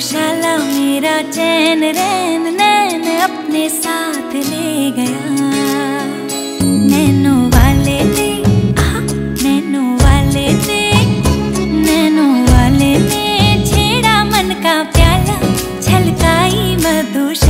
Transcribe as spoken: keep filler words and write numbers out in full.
मधुशाला मेरा चैन रैन नैन अपने साथ ले गया। नैनों वाले ने आहा, नैनों वाले ने नैनों वाले ने छेड़ा मन का प्याला, छलकाई मधुशाला।